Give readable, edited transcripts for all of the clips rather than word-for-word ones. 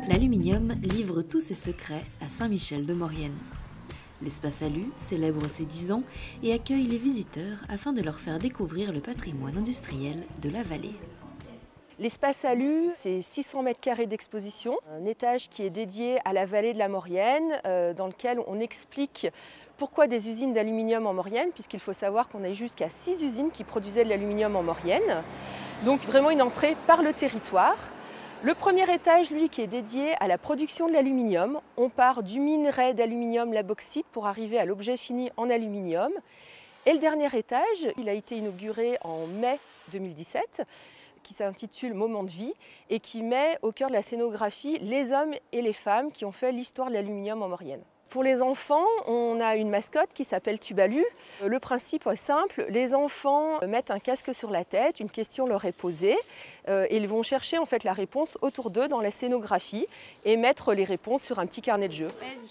L'aluminium livre tous ses secrets à Saint-Michel-de-Maurienne. L'Espace Alu célèbre ses 10 ans et accueille les visiteurs afin de leur faire découvrir le patrimoine industriel de la vallée. L'Espace Alu, c'est 600 mètres carrés d'exposition, un étage qui est dédié à la vallée de la Maurienne, dans lequel on explique pourquoi des usines d'aluminium en Maurienne, puisqu'il faut savoir qu'on a jusqu'à 6 usines qui produisaient de l'aluminium en Maurienne. Donc vraiment une entrée par le territoire. Le premier étage, lui, qui est dédié à la production de l'aluminium. On part du minerai d'aluminium, la bauxite, pour arriver à l'objet fini en aluminium. Et le dernier étage, il a été inauguré en mai 2017, qui s'intitule Moment de vie et qui met au cœur de la scénographie les hommes et les femmes qui ont fait l'histoire de l'aluminium en Maurienne. Pour les enfants, on a une mascotte qui s'appelle Tubalu. Le principe est simple, les enfants mettent un casque sur la tête, une question leur est posée et ils vont chercher en fait la réponse autour d'eux dans la scénographie et mettre les réponses sur un petit carnet de jeu.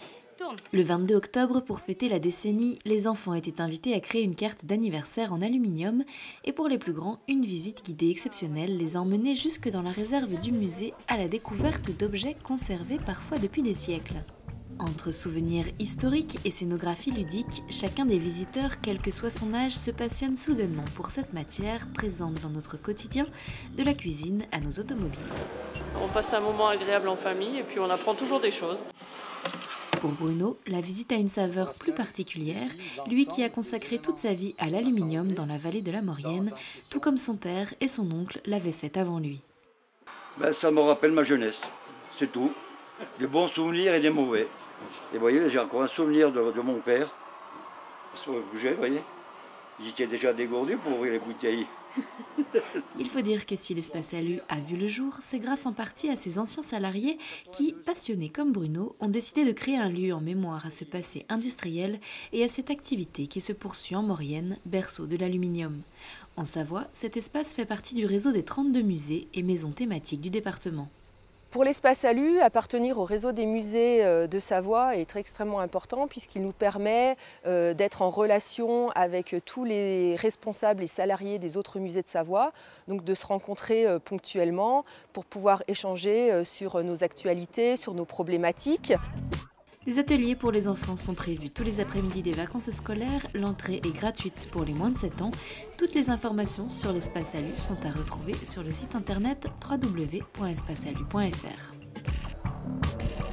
Le 22 octobre, pour fêter la décennie, les enfants étaient invités à créer une carte d'anniversaire en aluminium et pour les plus grands, une visite guidée exceptionnelle les a emmenés jusque dans la réserve du musée à la découverte d'objets conservés parfois depuis des siècles. Entre souvenirs historiques et scénographie ludique, chacun des visiteurs, quel que soit son âge, se passionne soudainement pour cette matière présente dans notre quotidien, de la cuisine à nos automobiles. On passe un moment agréable en famille et puis on apprend toujours des choses. Pour Bruno, la visite a une saveur plus particulière, lui qui a consacré toute sa vie à l'aluminium dans la vallée de la Maurienne, tout comme son père et son oncle l'avaient fait avant lui. Ça me rappelle ma jeunesse, c'est tout. Des bons souvenirs et des mauvais. Et vous voyez, j'ai encore un souvenir de mon père. Sur le bouger, vous voyez. Il était déjà dégourdu pour ouvrir les bouteilles. Il faut dire que si l'Espace Alu a vu le jour, c'est grâce en partie à ses anciens salariés qui, passionnés comme Bruno, ont décidé de créer un lieu en mémoire à ce passé industriel et à cette activité qui se poursuit en Maurienne, berceau de l'aluminium. En Savoie, cet espace fait partie du réseau des 32 musées et maisons thématiques du département. Pour l'Espace Alu, appartenir au réseau des musées de Savoie est extrêmement important puisqu'il nous permet d'être en relation avec tous les responsables et salariés des autres musées de Savoie, donc de se rencontrer ponctuellement pour pouvoir échanger sur nos actualités, sur nos problématiques. Des ateliers pour les enfants sont prévus tous les après-midi des vacances scolaires. L'entrée est gratuite pour les moins de 7 ans. Toutes les informations sur l'Espace Alu sont à retrouver sur le site internet www.espacealu.fr.